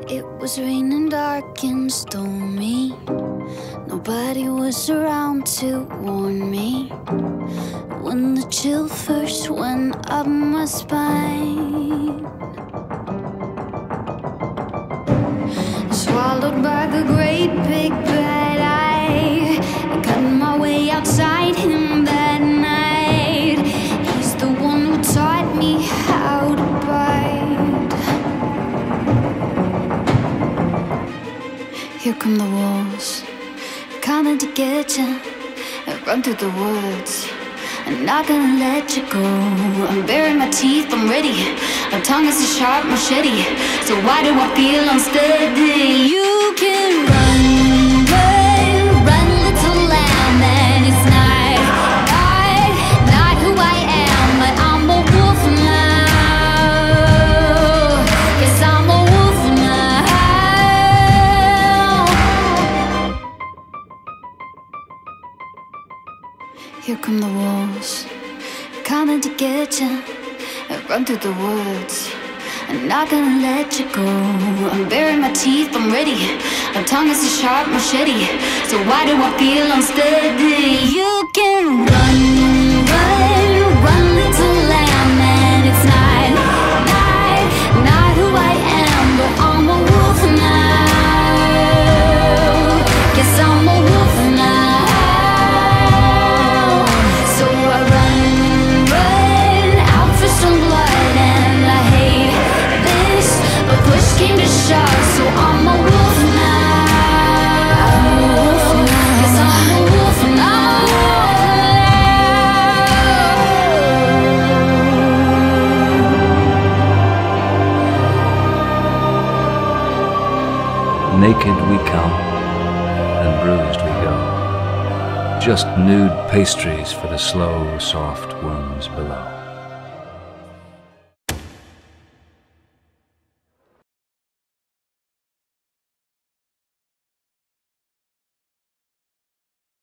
It was raining dark and stormy. Nobody was around to warn me when the chill first went up my spine. Swallowed by the great big bad eye, I cut my way outside him that night. He's the one who taught me how to bite. Here come the wolves, coming to get you. I run through the woods, I'm not gonna let you go. I'm baring my teeth, I'm ready. My tongue is a sharp machete. So why do I feel unsteady? You can run, run, run, little lamb. And it's not who I am, but I'm a wolf now. Yes, I'm a wolf now. Here come the wolves, coming to get you. I run through the woods, I'm not gonna let you go. I'm baring my teeth, I'm ready. My tongue is a sharp machete. So why do I feel unsteady? You can run, run, run, little lamb. And it's not who I am, but I'm a wolf now. Guess I'm a wolf now. So I run, run out for some blood, and I hate this, but push came to shove, so I'm a wolf now. I'm a wolf now. Guess I'm a wolf now. Naked we come, and bruised we go. Just nude pastries for the slow, soft worms below.